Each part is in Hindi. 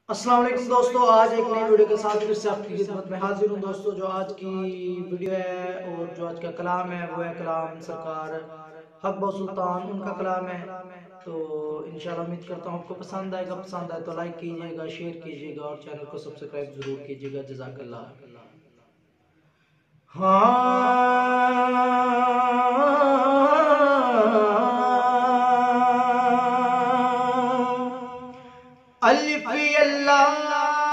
अस्सलाम वालेकुम दोस्तों, आज एक नई वीडियो के साथ फिर से आपकी खिदमत में हाजिर हूँ। दोस्तों, जो आज की वीडियो है और जो आज का कलाम है वो है कलाम सरकार हक बहु सुल्तान उनका कलाम है। तो इंशाल्लाह उम्मीद करता हूँ आपको पसंद आएगा। पसंद आए तो लाइक कीजिएगा, शेयर कीजिएगा और चैनल को सब्सक्राइब जरूर कीजिएगा। जज़ाकल्लाह। हाँ, अल्फ अल्लाह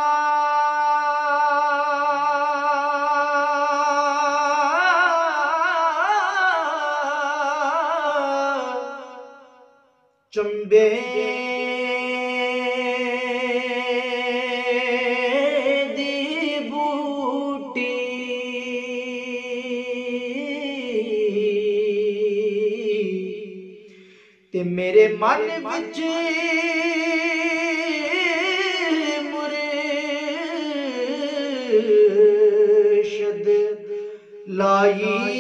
चंबे दी बूटी ते मेरे मन विच मुर्शद लाई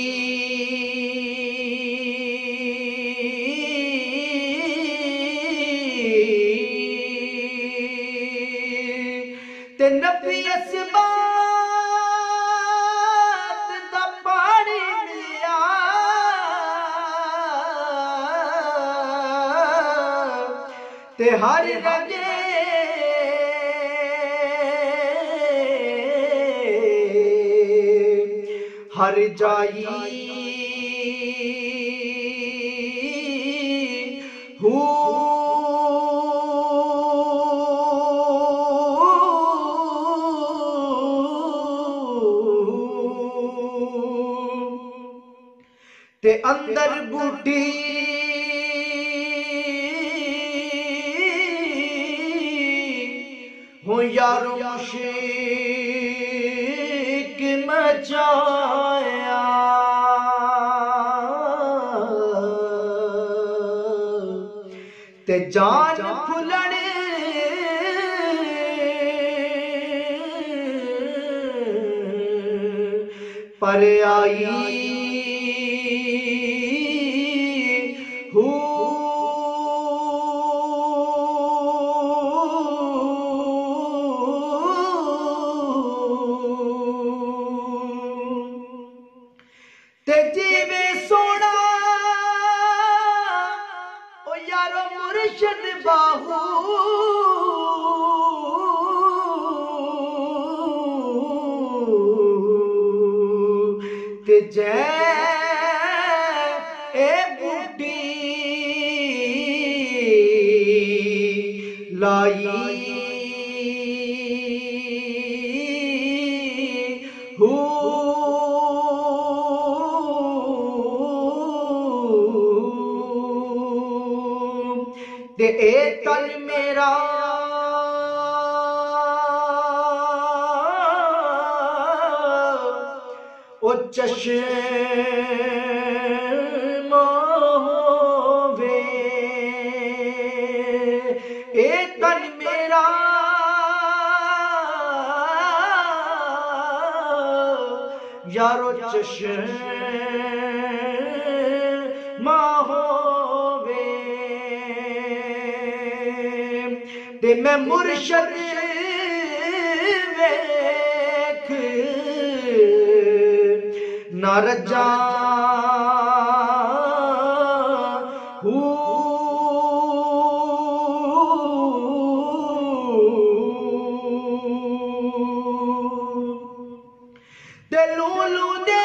ते नबी असबात दा पानी मिलिया ते हर रगे हर जाई हूँ ते अंदर बूटी हो यारो मुशीक मचाया ते जान फुलण पर आई ते जीवे सोना ओ यारो मुर्शद बाहू ते जै ए बूटी लाई ते ए तल मेरा ओ चश्मा होवे ए तल मेरा यारो चश्मा होवे ते मैं मुर्शद वेख ना रजा ते लूलू दे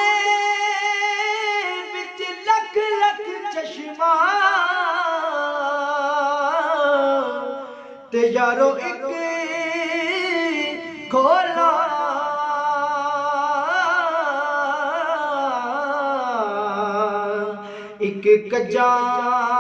विच लख लख चश्मा ते यारो एक खोला एक कजा